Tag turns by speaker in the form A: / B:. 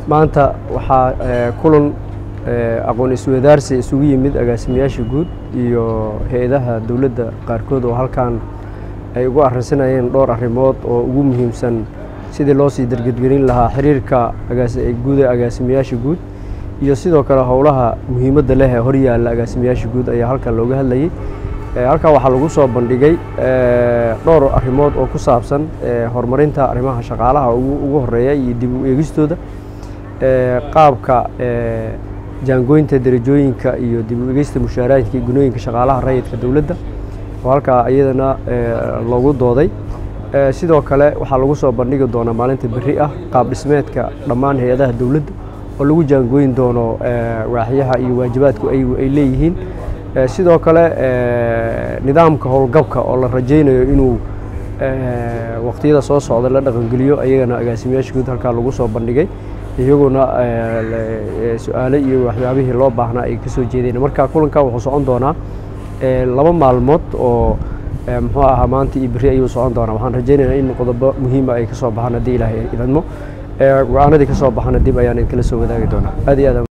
A: maanta waxaa kulan aqoon isweydaarsi isugu yimid agaasimayaasha guud iyo hay'adaha dawladda qaarkood oo halkan ay ugu arrinsanayeen dhowr arrimood oo ugu muhiimsan sidii loo sii dargedgelin lahaa xiriirka agaasimayaasha guud iyo sidoo kale howlaha muhiimadda leh ee horyaalla agaasimayaasha guud ayaa halkan looga hadlayay. halkan waxaa lagu soo bandhigay dhowr arrimood oo ku saabsan horumarinta arrimaha shaqaalaha ugu horeeya iyo dib u eegistooda, qaabka jaangooyinta darajooyinka iyo dib u eegista mushaaraadka iyo gunooyinka shaqaalaha rayidka dawladda oo halkaa iyadana loogu dooday. sidoo kale waxaa lagu soo bandhigi doonaa maalinta berri ah qaab dhismeedka dhammaan hay'adaha dawladda oo lagu jaangooyin doono waaxyaha iyo waajibaadku ay leeyihiin. sidoo kale nidaamka howlgabka oo la rajaynayo inuu waqtiyada soo socda la dhaqangeliyo ayagana agaasimayaasha guud halkaa lagu soo bandhigay, iyaguna su'aalo iyo waxyaabihii loo baahnaa ay kasoo jeedeen. marka kulanka wuxuu socon doonaa 2 maalmood oo muxuu ahaa maanta iyo berri ayuu socon doonaa. waxaan rajaynaynaa in qodobo muhiima ay kasoo baxaan haddii ilaahay idmo, go'aanadii kasoo baxana dib ayaan idinkala soo wadaagi doonaa. aad iyo aad